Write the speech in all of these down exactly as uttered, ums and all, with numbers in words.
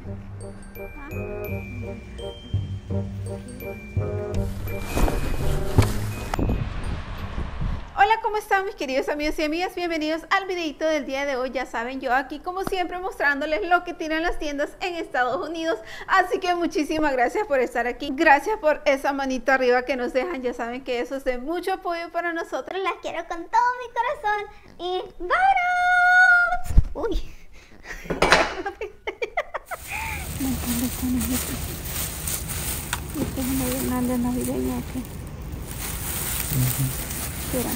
Hola, ¿cómo están mis queridos amigos y amigas? Bienvenidos al videito del día de hoy. Ya saben, yo aquí como siempre mostrándoles lo que tienen las tiendas en Estados Unidos. Así que muchísimas gracias por estar aquí. Gracias por esa manito arriba que nos dejan. Ya saben que eso es de mucho apoyo para nosotros. Las quiero con todo mi corazón. Y ¡vámonos! Uy. Montón de conejitos. Esta es una guirnalda navideña aquí. Mira.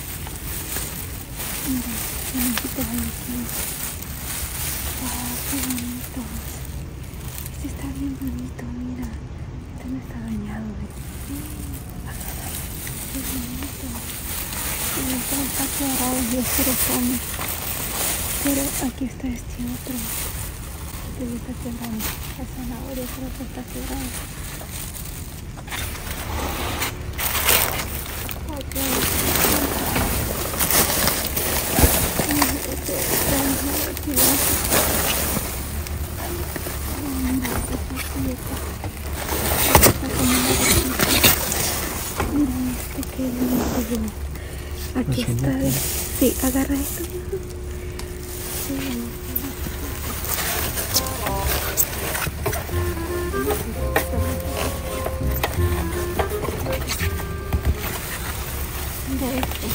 Mira, conejitos aquí. Wow, qué bonito. Este está bien bonito, mira. Este no está dañado, ¿ves? Qué bonito. Y este está quebrado y es pirofome. Pero aquí está este otro. Este está quebrado. La zanahoria creo que está quebrada. Aquí está. Sí, agarra esto. Sí. Mira esto.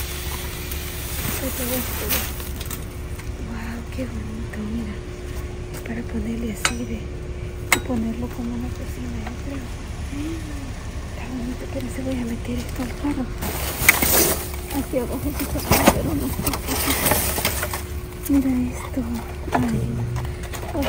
Todo esto. Wow, qué bonito, mira. Para ponerle así de y ponerlo como una cocina, yo creo. Está bonito, pero se voy a meter esto al carro. Aquí abajo se puede meter unos cositas. Mira esto. Ay. Oh.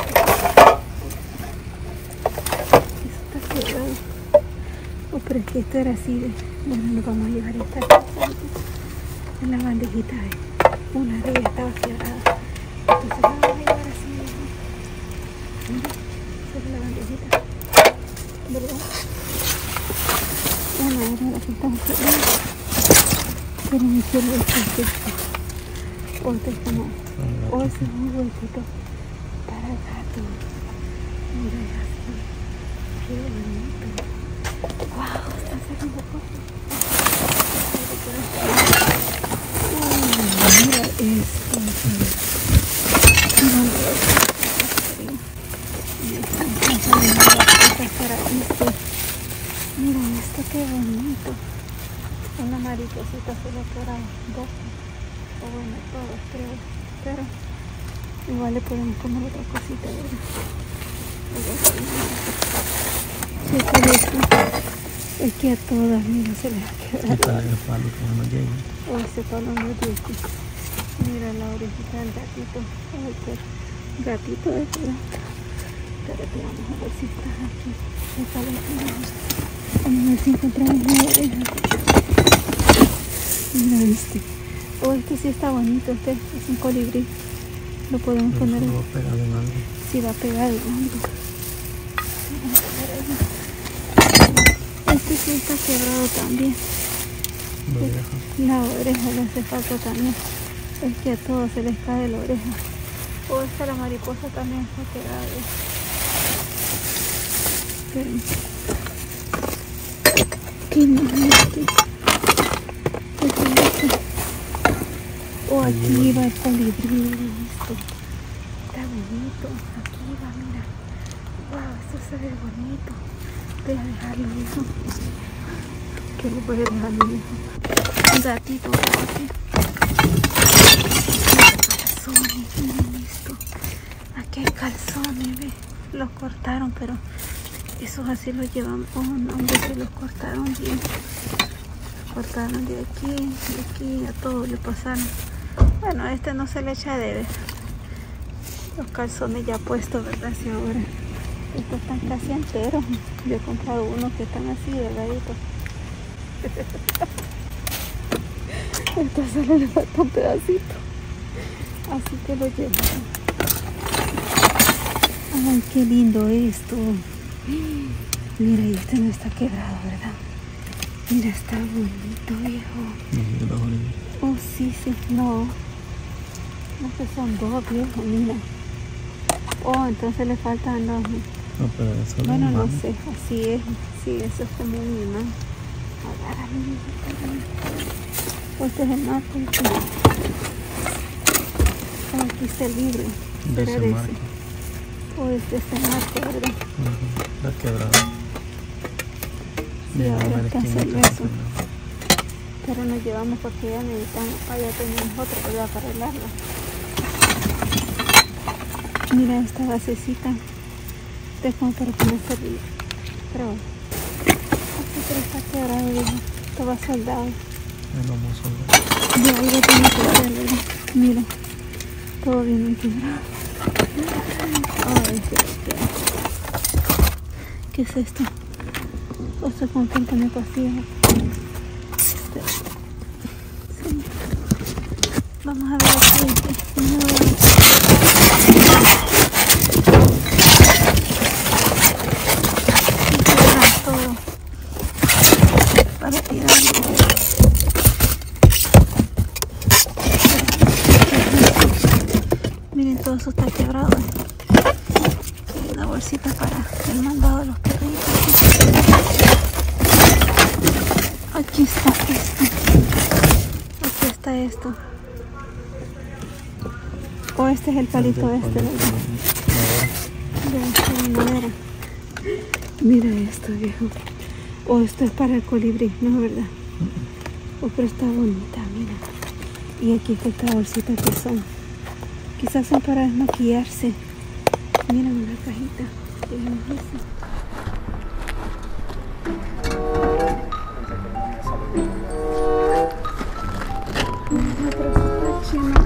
Eso está quebrado. Oh, pero es que esto era así de... Bueno, nos vamos a llevar esta cosa en la bandejita. ¿Eh? Una de ellas estaba quebrada. Entonces la vamos a llevar así. Mira, esa es la bandejita. ¿Verdad? Una era la que estaba quebrada. Pero me quiero este esto. Otro es como, o ese es un huequito para el gato. Mira así. Qué bonito. Wow, está saliendo cosas. Oh, mira esto. Mira, mira esto, qué bonito. Una mariposita se le queda dos, o bueno, todos creo, pero igual le podemos poner otra cosita, ¿verdad? Sí, pero esto, es que a todas, mira, se les ha quedado. El palo que no llega. O ese palo no llega. Mira la orejita del gatito. Ay, pero gatito de plata. Espérate, vamos a ver si está aquí. Esta vez vamos a ver si encontramos una oreja. Mira este. Oh, este sí está bonito. Este es un colibrí. Lo podemos no, poner. Va a pegar en algo. Sí, va a pegar en algo. Este sí está quebrado también. La oreja. La oreja le hace falta también. Es que a todos se les cae la oreja. Oh, esta la mariposa también está quebrada. Esperen. ¿Qué más hay aquí? Oh, aquí va el colibrí, listo. Está bonito. Aquí va, mira. Wow, esto se ve bonito. Voy a dejarlo, hijo. ¿Qué le voy a dejar a mi hijo? Un gatito por aquí. Calzones, miren esto. Aquí hay calzones, ve. Los cortaron, pero esos así los llevan. Oh, no, hombre, que los cortaron bien. Cortaron de aquí, de aquí, a todos le pasaron. Bueno, a este no se le echa de ver. Los calzones ya puestos, ¿verdad? Sí, ahora. Estos están casi enteros. Yo he comprado unos que están así, delgaditos. Estos solo le falta un pedacito. Así que lo llevaron. Ay, qué lindo esto. Mira, y este no está quebrado, ¿verdad? Mira, está bonito, viejo. Oh, sí, sí, no. No, que son dos, viejo, mira. Oh, entonces le faltan los... No, pero eso es Bueno, no normal. sé, así es. Sí, eso es como mi imán. Agárralo. Este es el marco. Este. Oh, aquí está el libre. De ¿Será ese de marco. ese? O este es el marco, ¿verdad? Ujú, está quebrado. Sí, Mira, a ahora ver hay que quién hacer está eso. haciendo. Pero nos llevamos porque ya necesitamos. Ah, ya tenemos otro, ¿verdad? Para arreglarlo. Mira esta basecita. Este es como para ponerse arriba. Pero este pero está quebrado, viejo. Estaba soldado. El lomo soldado. Y algo tiene que hacer, ¿verdad? Mira. Todo bien quebrado. Ay, Dios mío. ¿Qué es esto? O sea, con qué me pasía. Este. Sí. Vamos a ver aquí. No. Todo para tirarlo. Miren, todo eso está quebrado. Hay una bolsita para el mandado de los perritos. Aquí está esto. Aquí está esto. O este es el palito este, ¿verdad? De este de madera. Mira esto, viejo. O esto es para el colibrí, ¿no es verdad? Oh, pero está bonita, mira. Y aquí está esta bolsita que son. Quizás son para desmaquillarse. Mira una cajita. Tenemos eso. Mira, pero eso está chino.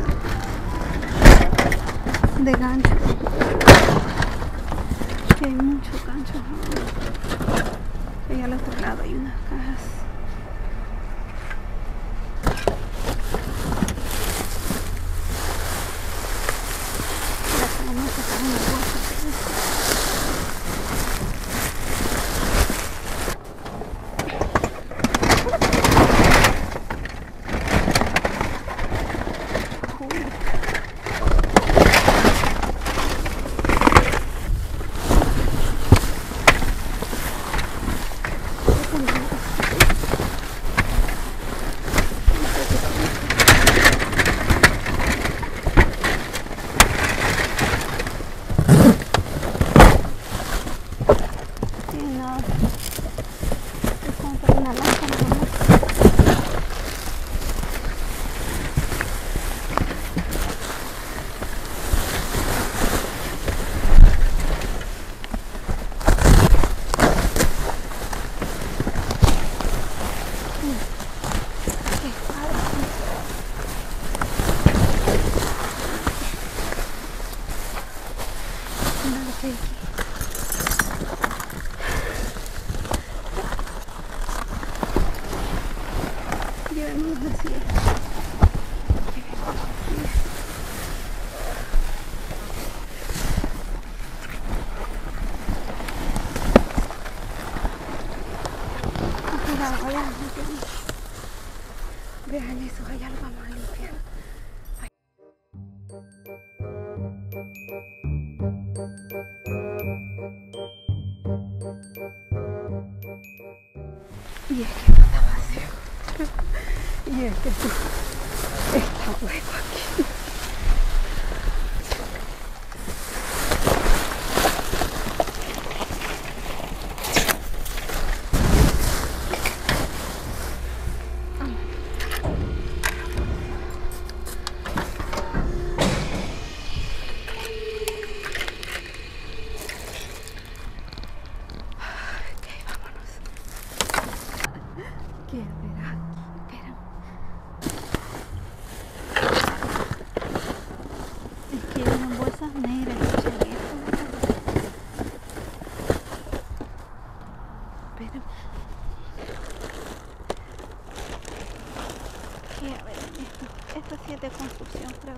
De gancho. Que hay muchos ganchos ahora. Y al otro lado hay unas cajas. La vamos a sacar una bolsa. Llevémonos así. Vean eso, allá lo vamos a limpiar. Y es que no está vacío. Y es que esto está hueco aquí. ¿Qué será aquí? Espera. Es que eran bolsas negras, escuchen esto. Espera. ¿Qué? A ver, esto. Esto sí es de construcción, creo.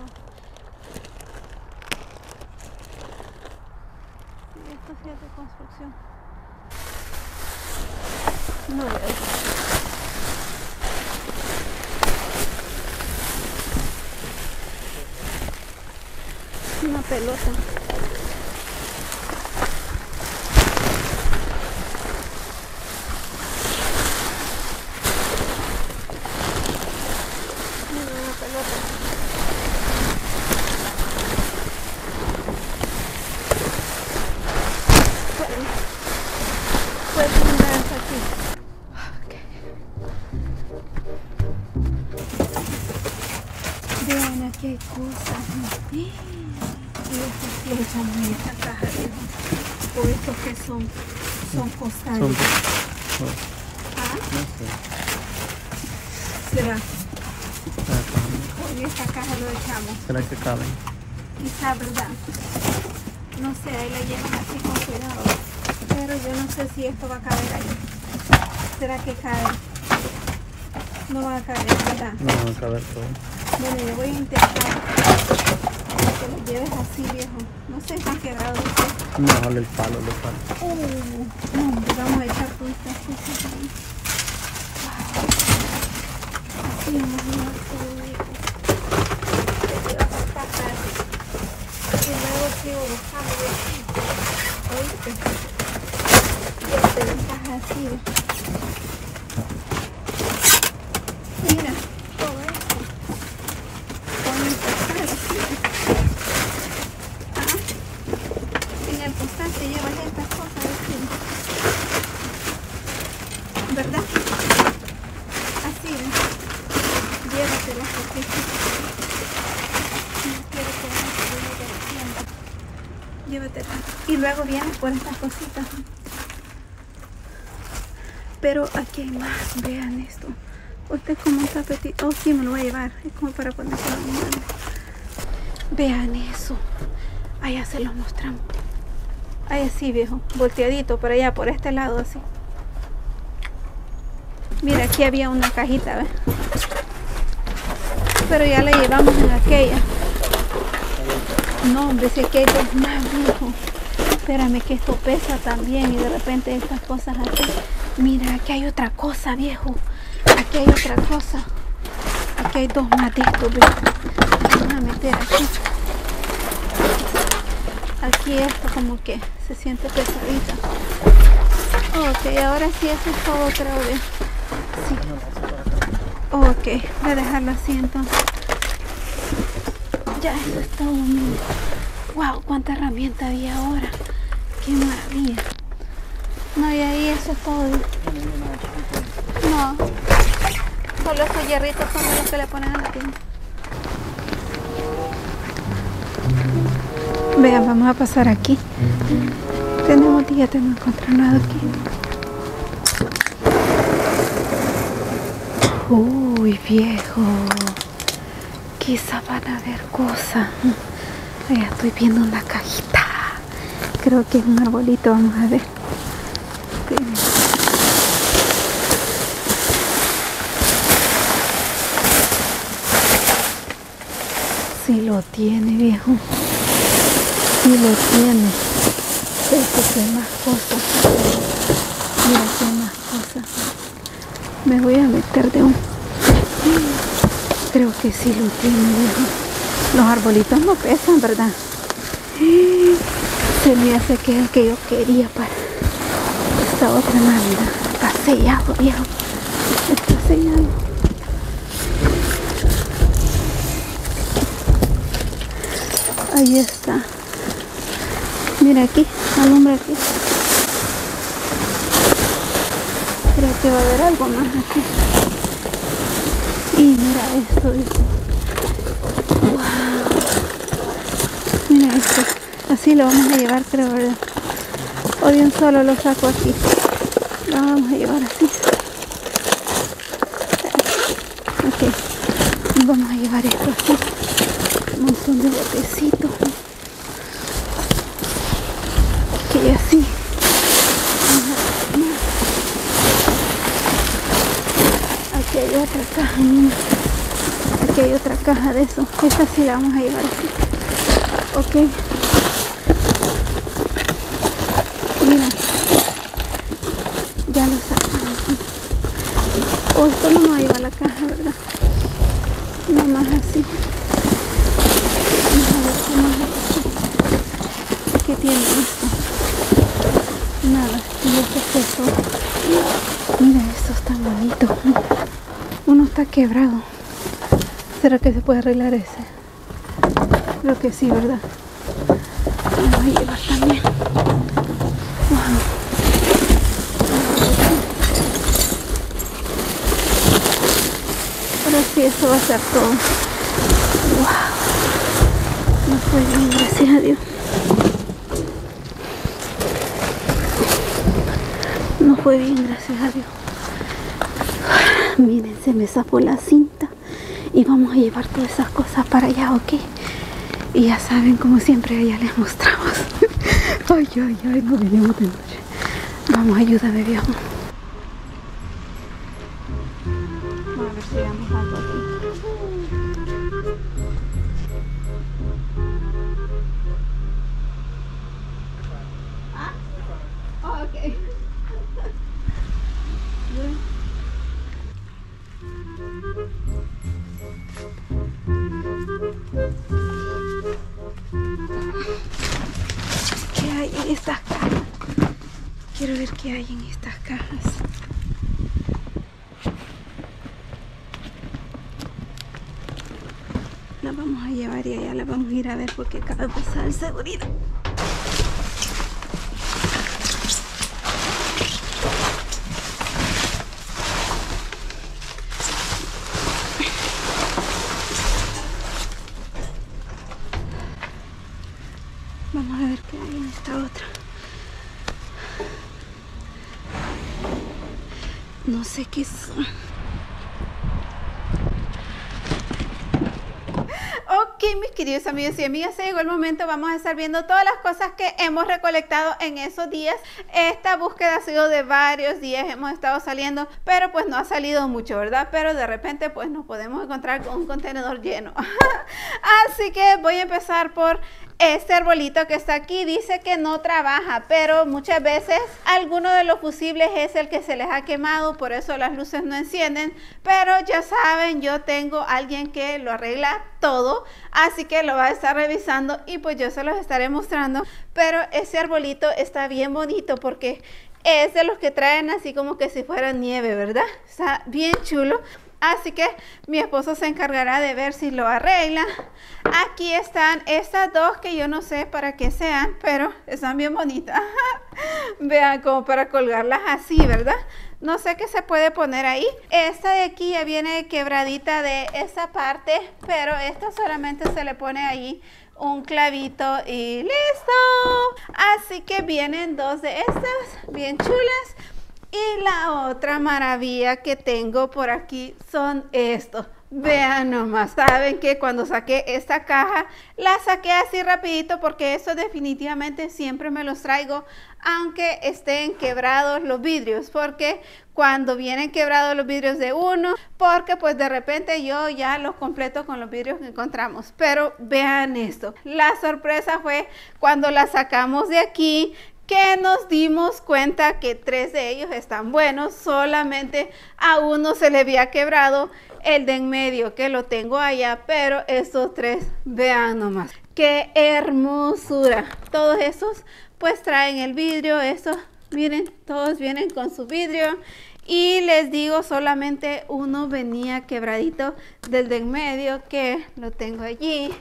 Sí, esto sí es de construcción. No veo. Una pelota. Puedes mirar hasta aquí. Okay. Vean, aquí hay cosas. ¿No? Y estos los echamos en esta caja, viejo. O estos que son, son costales. Son, no, ¿Ah? no sé. ¿Será? Ah, En esta caja lo echamos. ¿será que caben? Quizá, ¿verdad? No sé, ahí la llevan así con cuidado. Pero yo no sé si esto va a caber ahí. ¿Será que cabe? No va a caber, ¿verdad? No van a caber todo. Bueno, yo voy a intentar que lo lleves así, viejo. No sé, está quebrado. Mejor el palo le falta. Uh, no, hombre, vamos a echar todas estas cosas ahí. Wow. Así vamos a llevar todo, viejo. Te llevas esta casa. Y luego sigo buscando de aquí. ¿Oíste? Ya te dejas así, ¿ves? Mira, todo esto. Con el costal así. Ah, en el costal te llevas estas cosas así. ¿Verdad? Así, ¿ves? Llévatelas porque no quiero que hagas ruido de tiempo. Llévatelas. Y luego vienes por estas cositas. Pero aquí hay más, vean esto. Usted como un tapetito, oh sí me lo voy a llevar, es como para ponerlo en grande. Vean eso, allá se los mostramos. Ahí así, viejo, volteadito por allá, por este lado así. Mira, aquí había una cajita, ¿ves? Pero ya la llevamos en aquella. No, hombre, si aquí hay dos más, viejo. Espérame que esto pesa también y de repente estas cosas así. Mira, aquí hay otra cosa, viejo. Aquí hay otra cosa. Aquí hay dos más de estos, viejo. Vamos a meter aquí. Aquí esto como que se siente pesadita. Ok, ahora sí, eso es todo otra vez. Sí. Ok, voy a dejarlo así entonces. Ya, eso es todo, mira. Wow, cuánta herramienta había ahora. Qué maravilla. No, y ahí eso es todo. No. Solo esos hierritos son los que le ponen a la tienda. Vean, vamos a pasar aquí. Tenemos días de no encontrar nada aquí. Uy, viejo. Quizá van a haber cosas. Allá estoy viendo una cajita. Creo que es un arbolito, vamos a ver. Sí lo tiene, viejo. Sí lo tiene. Esto que más cosas. Mira que más cosas. Me voy a meter de un... Creo que sí lo tiene, viejo. Los arbolitos no pesan, ¿verdad? Se me hace que es el que yo quería para esta otra Navidad. Está sellado, viejo. Está sellado. Ahí está. Mira aquí, alumbra aquí. Creo que va a haber algo más aquí. Y mira esto, viejo. Wow. Mira esto. Así lo vamos a llevar, creo, ¿verdad? O de un solo lo saco aquí. Lo vamos a llevar así. Ok. Vamos a llevar esto así. Un montón de botecitos. Ok, así. Aquí hay otra caja, mira. Aquí hay otra caja de eso. Esta sí la vamos a llevar así. Ok. Mira. Ya lo sacamos. O esto no me va a llevar la caja, ¿verdad? Nada más así. Vamos a ver qué más hay aquí. ¿Qué tiene esto? Nada. Y esto es esto. Mira, esto está bonito. Uno está quebrado. ¿Será que se puede arreglar ese? Creo que sí, ¿verdad? Lo voy a llevar también. Wow. que eso va a ser todo. Wow. No fue bien, gracias a Dios. No fue bien, gracias a Dios. Miren, se me zafó la cinta. Y vamos a llevar todas esas cosas para allá, ¿ok? Y ya saben, como siempre, allá les mostramos. Ay, ay, ay, no venimos de noche. Vamos, ayúdame, viejo. Vamos a ver si vemos algo aquí. Ah, oh, ok. ¿Qué hay en estas cajas? Quiero ver qué hay en estas cajas. La vamos a llevar y allá la vamos a ir a ver porque acaba de pasar el seguridad. Vamos a ver qué hay en esta otra. No sé qué es. Ok, mis queridos amigos y amigas, llegó el momento. Vamos a estar viendo todas las cosas que hemos recolectado en esos días. Esta búsqueda ha sido de varios días, hemos estado saliendo, pero pues no ha salido mucho, ¿verdad? Pero de repente pues nos podemos encontrar con un contenedor lleno. Así que voy a empezar por este arbolito que está aquí. Dice que no trabaja, pero muchas veces alguno de los fusibles es el que se les ha quemado, por eso las luces no encienden. Pero ya saben, yo tengo a alguien que lo arregla todo, así que lo va a estar revisando y pues yo se los estaré mostrando. Pero ese arbolito está bien bonito porque es de los que traen así como que si fuera nieve, ¿verdad? Está bien chulo. Así que mi esposo se encargará de ver si lo arregla. Aquí están estas dos que yo no sé para qué sean, pero están bien bonitas. Vean, como para colgarlas así, ¿verdad? No sé qué se puede poner ahí. Esta de aquí ya viene quebradita de esa parte, pero esta solamente se le pone ahí un clavito y listo. Así que vienen dos de estas, bien chulas. Y la otra maravilla que tengo por aquí son estos. Vean nomás, saben que cuando saqué esta caja, la saqué así rapidito porque eso definitivamente siempre me los traigo, aunque estén quebrados los vidrios, porque cuando vienen quebrados los vidrios de uno, porque pues de repente yo ya los completo con los vidrios que encontramos. Pero vean esto, la sorpresa fue cuando la sacamos de aquí, que nos dimos cuenta que tres de ellos están buenos, solamente a uno se le había quebrado el de en medio, que lo tengo allá, pero estos tres, vean nomás, qué hermosura. Todos estos pues traen el vidrio, estos, miren, todos vienen con su vidrio. Y les digo, solamente uno venía quebradito del de en medio, que lo tengo allí.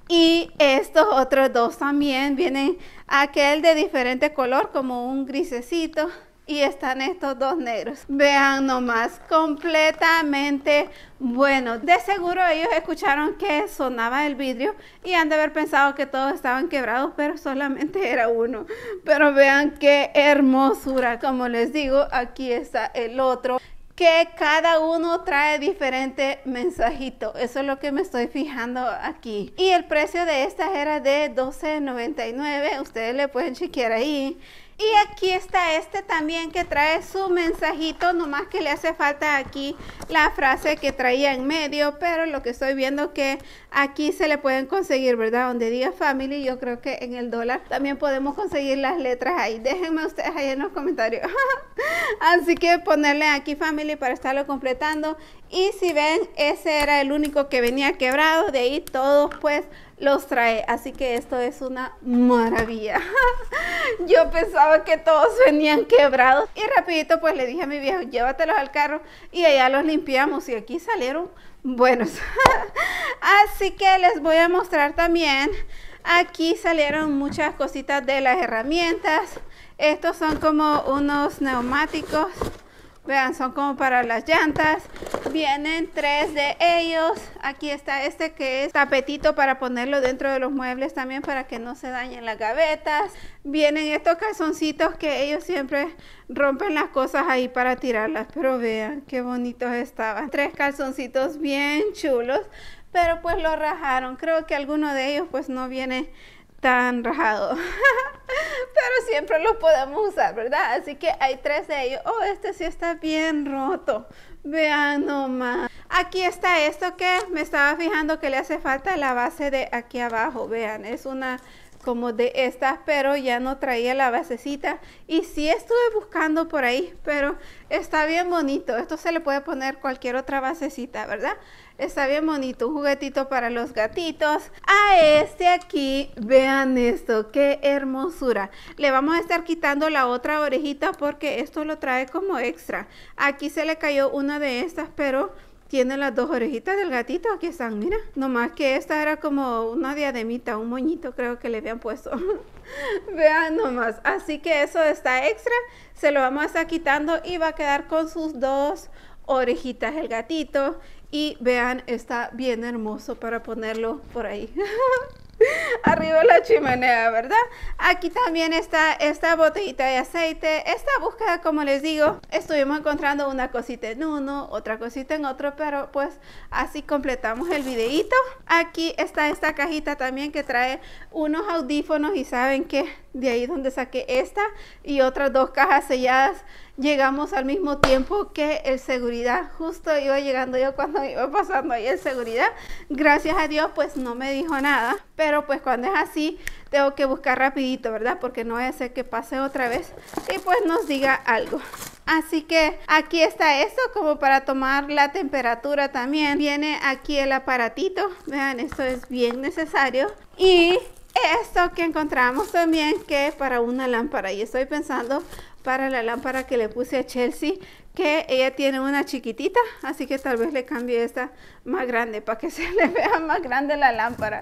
Y estos otros dos también vienen, aquel de diferente color, como un grisecito, y están estos dos negros. Vean nomás, completamente bueno. De seguro ellos escucharon que sonaba el vidrio y han de haber pensado que todos estaban quebrados, pero solamente era uno. Pero vean qué hermosura. Como les digo, aquí está el otro, que cada uno trae diferente mensajito. Eso es lo que me estoy fijando aquí. Y el precio de estas era de doce noventa y nueve. Ustedes le pueden chequear ahí. Y aquí está este también que trae su mensajito, nomás que le hace falta aquí la frase que traía en medio, pero lo que estoy viendo que aquí se le pueden conseguir, ¿verdad? Donde diga family, yo creo que en el dólar también podemos conseguir las letras ahí. Déjenme ustedes ahí en los comentarios. Así que ponerle aquí family para estarlo completando. Y si ven, ese era el único que venía quebrado, de ahí todos pues los trae, así que esto es una maravilla. Yo pensaba que todos venían quebrados y rapidito pues le dije a mi viejo, llévatelos al carro y allá los limpiamos y aquí salieron buenos. Así que les voy a mostrar también, aquí salieron muchas cositas de las herramientas. Estos son como unos neumáticos, Vean, son como para las llantas. Vienen tres de ellos. Aquí está este que es tapetito para ponerlo dentro de los muebles también para que no se dañen las gavetas. Vienen estos calzoncitos que ellos siempre rompen las cosas ahí para tirarlas. Pero vean qué bonitos estaban. Tres calzoncitos bien chulos. Pero pues lo rajaron. Creo que alguno de ellos pues no viene tan rajado. Pero siempre los podemos usar, ¿verdad? Así que hay tres de ellos. Oh, este sí está bien roto. Vean nomás. Aquí está esto que me estaba fijando que le hace falta la base de aquí abajo. Vean, es una como de estas, pero ya no traía la basecita. Y sí estuve buscando por ahí, pero está bien bonito. Esto se le puede poner cualquier otra basecita, ¿verdad? Está bien bonito, un juguetito para los gatitos. A este aquí, vean esto, qué hermosura. Le vamos a estar quitando la otra orejita porque esto lo trae como extra. Aquí se le cayó una de estas, pero tiene las dos orejitas del gatito. Aquí están, mira. Nomás que esta era como una diademita, un moñito creo que le habían puesto. Vean nomás. Así que eso está extra. Se lo vamos a estar quitando y va a quedar con sus dos orejitas el gatito. Y vean, está bien hermoso para ponerlo por ahí. Arriba de la chimenea, ¿verdad? Aquí también está esta botellita de aceite. Esta búsqueda, como les digo, estuvimos encontrando una cosita en uno, otra cosita en otro, pero pues así completamos el videito. Aquí está esta cajita también que trae unos audífonos y saben que de ahí donde saqué esta y otras dos cajas selladas. Llegamos al mismo tiempo que el seguridad. Justo iba llegando yo cuando iba pasando ahí el seguridad. Gracias a Dios pues no me dijo nada. Pero pues cuando es así tengo que buscar rapidito, ¿verdad? Porque no vaya a ser que pase otra vez y pues nos diga algo. Así que aquí está esto como para tomar la temperatura también. Viene aquí el aparatito. Vean, esto es bien necesario. Y esto que encontramos también que para una lámpara. Y estoy pensando para la lámpara que le puse a Chelsea, que ella tiene una chiquitita, así que tal vez le cambie esta más grande para que se le vea más grande la lámpara.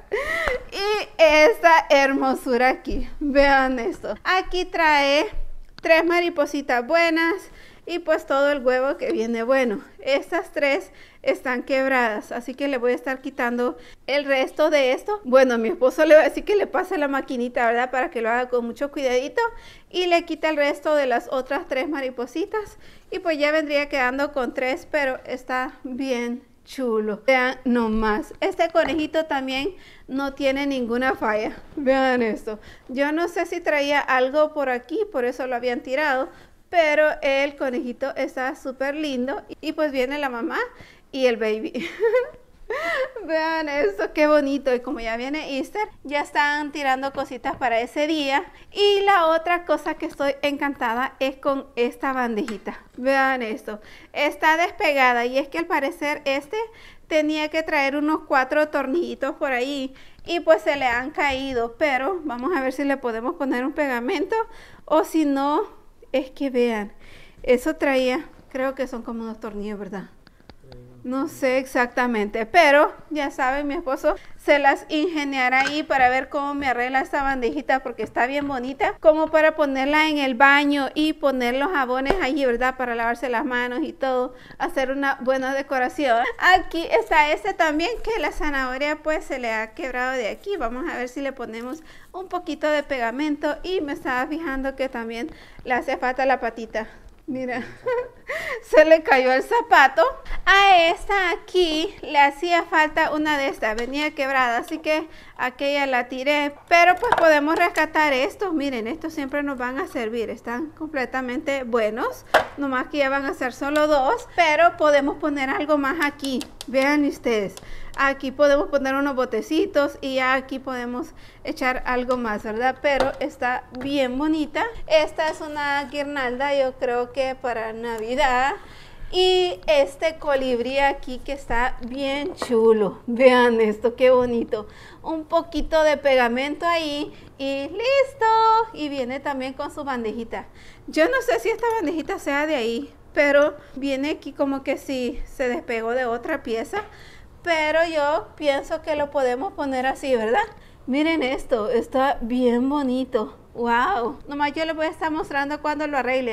Y esta hermosura aquí, vean esto. Aquí trae tres maripositas buenas y pues todo el huevo que viene bueno. Estas tres están quebradas, así que le voy a estar quitando el resto de esto. Bueno, mi esposo le va a decir que le pase la maquinita, ¿verdad? Para que lo haga con mucho cuidadito y le quita el resto de las otras tres maripositas y pues ya vendría quedando con tres, pero está bien chulo. Vean nomás, este conejito también no tiene ninguna falla. Vean esto. Yo no sé si traía algo por aquí, por eso lo habían tirado, pero el conejito está súper lindo y pues viene la mamá y el baby. Vean esto, qué bonito. Y como ya viene Easter, ya están tirando cositas para ese día. Y la otra cosa que estoy encantada es con esta bandejita. Vean esto, está despegada y es que al parecer este tenía que traer unos cuatro tornillitos por ahí y pues se le han caído, pero vamos a ver si le podemos poner un pegamento o si no, es que vean, eso traía, creo que son como unos tornillos, ¿verdad? No sé exactamente, pero ya saben, mi esposo se las ingeniará ahí para ver cómo me arregla esta bandejita porque está bien bonita, como para ponerla en el baño y poner los jabones allí, ¿verdad? Para lavarse las manos y todo, hacer una buena decoración. Aquí está este también que la zanahoria pues se le ha quebrado de aquí. Vamos a ver si le ponemos un poquito de pegamento y me estaba fijando que también le hace falta la patita. Mira, se le cayó el zapato. A esta aquí le hacía falta una de estas, venía quebrada, así que aquella la tiré. Pero pues podemos rescatar estos, miren, estos siempre nos van a servir, están completamente buenos. Nomás que ya van a ser solo dos, pero podemos poner algo más aquí. Vean ustedes, aquí podemos poner unos botecitos y ya aquí podemos echar algo más, ¿verdad? Pero está bien bonita. Esta es una guirnalda, yo creo que para Navidad. Y este colibrí aquí que está bien chulo. Vean esto, qué bonito. Un poquito de pegamento ahí y listo. Y viene también con su bandejita. Yo no sé si esta bandejita sea de ahí, pero viene aquí como que si se despegó de otra pieza. Pero yo pienso que lo podemos poner así, ¿verdad? Miren esto, está bien bonito. Wow. Nomás yo les voy a estar mostrando cuando lo arregle.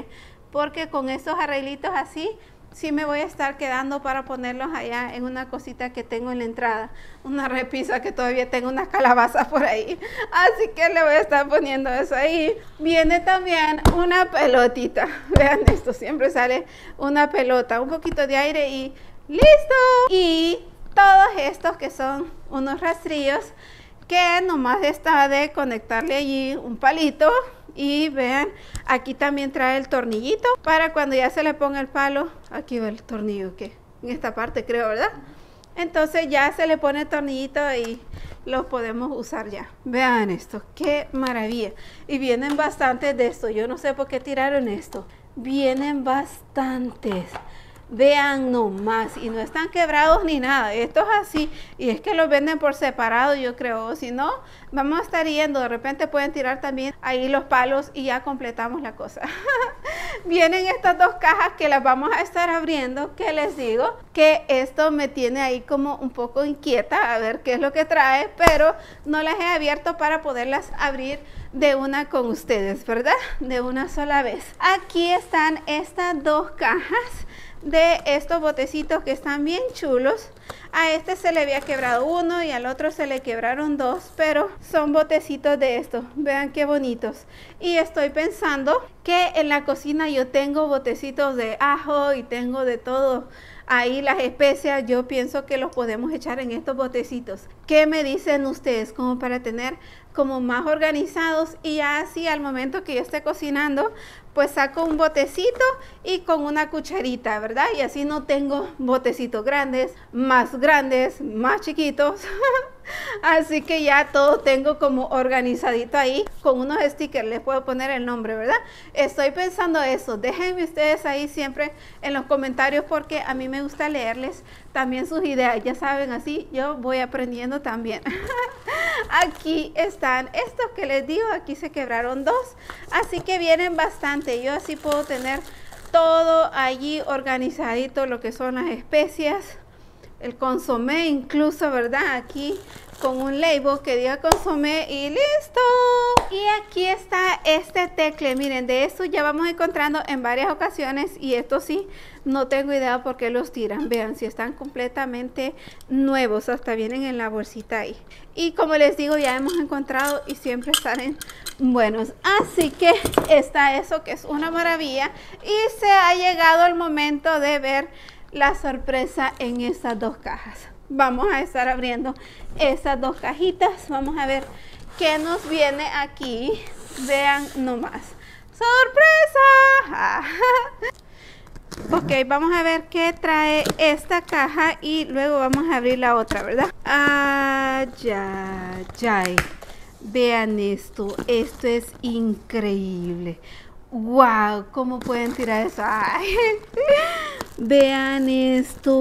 porque con estos arreglitos así sí me voy a estar quedando para ponerlos allá en una cosita que tengo en la entrada, una repisa que todavía tengo unas calabazas por ahí, así que le voy a estar poniendo eso ahí. Viene también una pelotita, vean esto, siempre sale una pelota, un poquito de aire y listo. Y todos estos que son unos rastrillos que nomás está de conectarle allí un palito. Y vean, aquí también trae el tornillito para cuando ya se le ponga el palo. Aquí va el tornillo, que en esta parte creo, ¿verdad? Entonces ya se le pone el tornillito y lo podemos usar ya. Vean esto, qué maravilla. Y vienen bastantes de esto. Yo no sé por qué tiraron esto. Vienen bastantes. Vean nomás, y no están quebrados ni nada, esto es así, y es que los venden por separado, yo creo, si no, vamos a estar yendo, de repente pueden tirar también ahí los palos y ya completamos la cosa. Vienen estas dos cajas que las vamos a estar abriendo, que les digo que esto me tiene ahí como un poco inquieta, a ver qué es lo que trae, pero no las he abierto para poderlas abrir de una con ustedes, ¿verdad? De una sola vez. Aquí están estas dos cajas de estos botecitos que están bien chulos. A este se le había quebrado uno y al otro se le quebraron dos, pero son botecitos de estos. Vean qué bonitos. Y estoy pensando que en la cocina yo tengo botecitos de ajo y tengo de todo. Ahí las especias, yo pienso que los podemos echar en estos botecitos. ¿Qué me dicen ustedes? Como para tener como más organizados, y ya así al momento que yo esté cocinando, pues saco un botecito y con una cucharita, ¿verdad? Y así no tengo botecitos grandes, más grandes, más chiquitos. Así que ya todo tengo como organizadito ahí con unos stickers, les puedo poner el nombre, ¿verdad? Estoy pensando eso. Déjenme ustedes ahí siempre en los comentarios, porque a mí me gusta leerles también sus ideas. Ya saben, así yo voy aprendiendo también. Aquí están estos que les digo, aquí se quebraron dos, así que vienen bastante. Yo así puedo tener todo allí organizadito, lo que son las especias, el consomé incluso, ¿verdad? Aquí con un label que diga consomé y listo. Y aquí está este tecle, miren, de estos ya vamos encontrando en varias ocasiones, y estos sí, no tengo idea por qué los tiran. Vean, si están completamente nuevos, hasta vienen en la bolsita ahí. Y como les digo, ya hemos encontrado y siempre salen buenos. Así que está eso, que es una maravilla. Y se ha llegado el momento de ver la sorpresa en estas dos cajas. Vamos a estar abriendo estas dos cajitas. Vamos a ver qué nos viene aquí. Vean nomás. ¡Sorpresa! Ok, vamos a ver qué trae esta caja y luego vamos a abrir la otra, ¿verdad? Ah, ya, ya. Vean esto. Esto es increíble. ¡Wow! ¿Cómo pueden tirar eso? ¡Ay! Vean esto.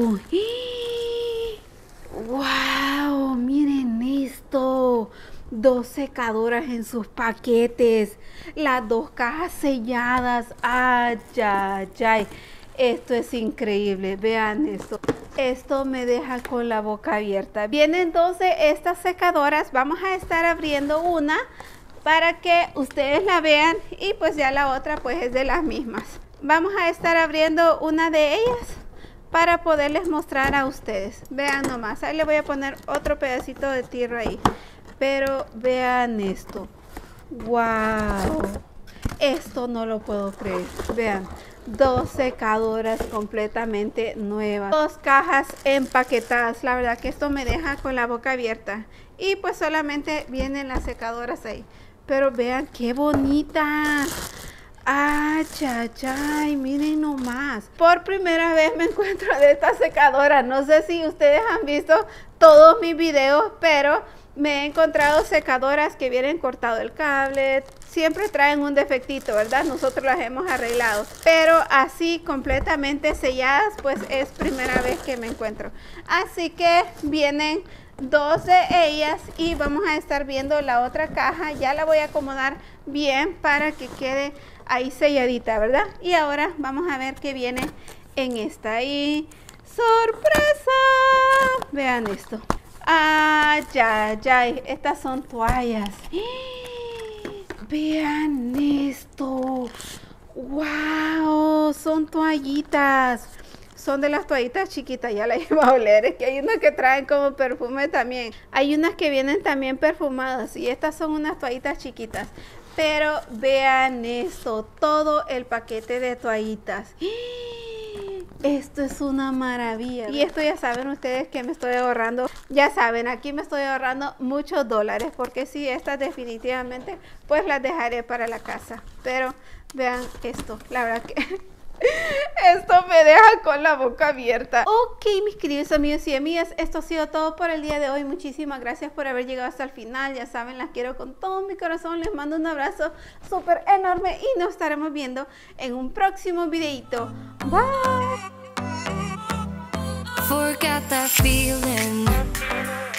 ¡Wow! Miren esto. Dos secadoras en sus paquetes. Las dos cajas selladas. ¡Ay, ay, ay! Esto es increíble. Vean esto. Esto me deja con la boca abierta. Vienen dos de estas secadoras. Vamos a estar abriendo una para que ustedes la vean, y pues ya la otra pues es de las mismas. Vamos a estar abriendo una de ellas para poderles mostrar a ustedes. Vean nomás, ahí le voy a poner otro pedacito de tierra ahí, pero vean esto. Wow, esto no lo puedo creer. Vean, dos secadoras completamente nuevas, dos cajas empaquetadas. La verdad que esto me deja con la boca abierta, y pues solamente vienen las secadoras ahí. Pero vean qué bonita. Ah, chachay, miren nomás. Por primera vez me encuentro de esta secadora. No sé si ustedes han visto todos mis videos, pero me he encontrado secadoras que vienen cortado el cable. Siempre traen un defectito, ¿verdad? Nosotros las hemos arreglado. Pero así completamente selladas, pues es primera vez que me encuentro. Así que vienen dos de ellas y vamos a estar viendo la otra caja. Ya la voy a acomodar bien para que quede ahí selladita, ¿verdad? Y ahora vamos a ver qué viene en esta. Y ¡sorpresa! Vean esto. Ah, ya, ya, estas son toallas. ¡Ah! Vean esto. ¡Wow! son toallitas. Son de las toallitas chiquitas, ya las iba a oler. Es que hay unas que traen como perfume también. Hay unas que vienen también perfumadas y estas son unas toallitas chiquitas. Pero vean esto, todo el paquete de toallitas. Esto es una maravilla. Y esto ya saben ustedes que me estoy ahorrando. Ya saben, aquí me estoy ahorrando muchos dólares. Porque sí, estas definitivamente pues las dejaré para la casa. Pero vean esto, la verdad que... esto me deja con la boca abierta. Ok, mis queridos amigos y amigas, esto ha sido todo por el día de hoy. Muchísimas gracias por haber llegado hasta el final. Ya saben, las quiero con todo mi corazón. Les mando un abrazo súper enorme y nos estaremos viendo en un próximo videito. Bye. Forgot that feeling